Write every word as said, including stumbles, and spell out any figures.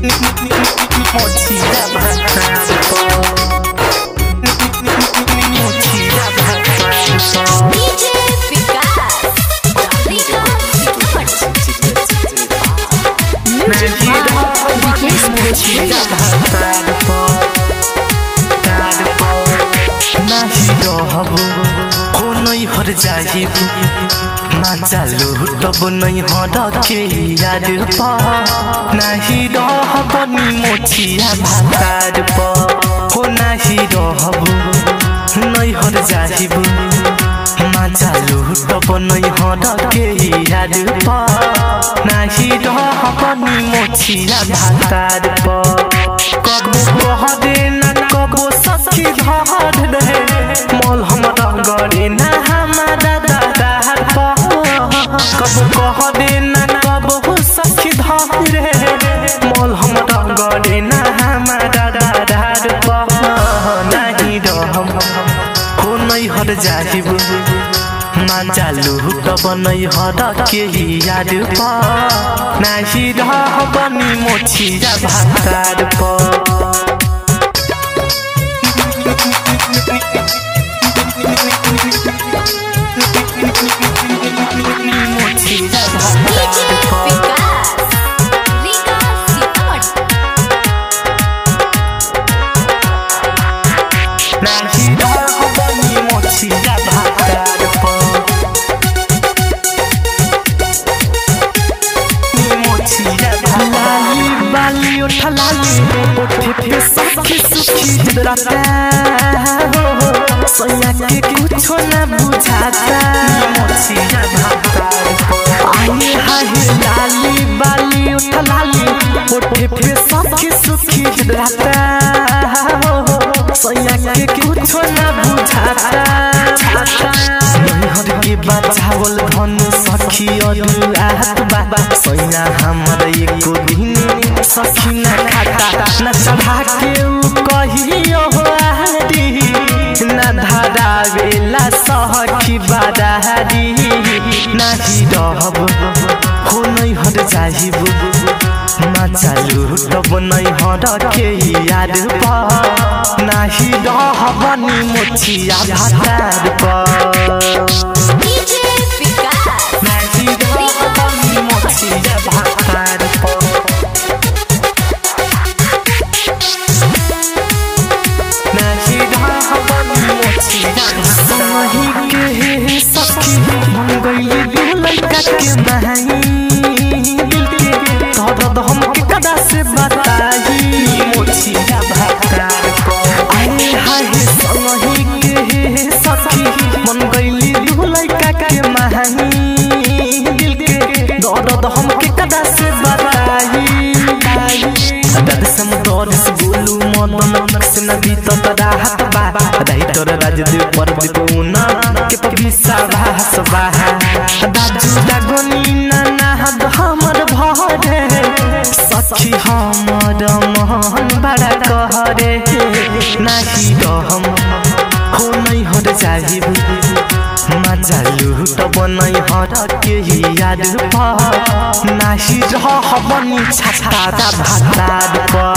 हर जाहिब माचालू तब नहीं हड़के यार पा नहीं रहबनी मोछिया भातार पा हो नहीं रहबू नहीं हर जाहिब माचालू तब नहीं हड़के यार पा नहीं रहबनी मोछिया भातार पा कबो कहदे न कबो सखी धर रहे मोल हमरा गरे ना कबो कह दे न कबो सखी धर रे मोल हमरा गरे ना हमारा दादार पह नहीं रहम हो नहीं हर जाहिब माचालू तब नहीं हर के यार पह नहीं रहबनी मोछिया भातार पह सोया के कुछ न बुझाता आए हाय लाली बाली उठ लाली उठे पे सखी सुखी रहता सोया के कुछ न बुझाता हर के बचावल धन सखी अरुआत बाबा सोया हमर एको दिन सखी न खाता न चढ़ा के कहियो आरी न धरावेला सखी बादारी नहीं रहब हो नहीं हर जाहिब माचालू तब नहीं हर के यार पा नहीं रहबनी मोछिया भातार पा नहीं रहबनी मोछिया भातार पा समही के सखी हम गइले दू लड़का के बहाई दिल के दर्द हमके कदा से बताई मोछिया भातार को आए हाय समही के सखी मन गइले दू लड़का के बहाई दिल के दर्द हमके कदा से बताई दर्द से दर्द से बोलू मदन से न बीतत राहत बा राइटर राजदेव परदीपुना के पविसा भास बाहा दाजू दागनी नाना हमर भरे सखी हमर मन बड़ा कहरे नाही रहम हो नहीं हर जाहिब माचालू तब नहीं हर के यार पा नाही रहबनी छाता भातार पा।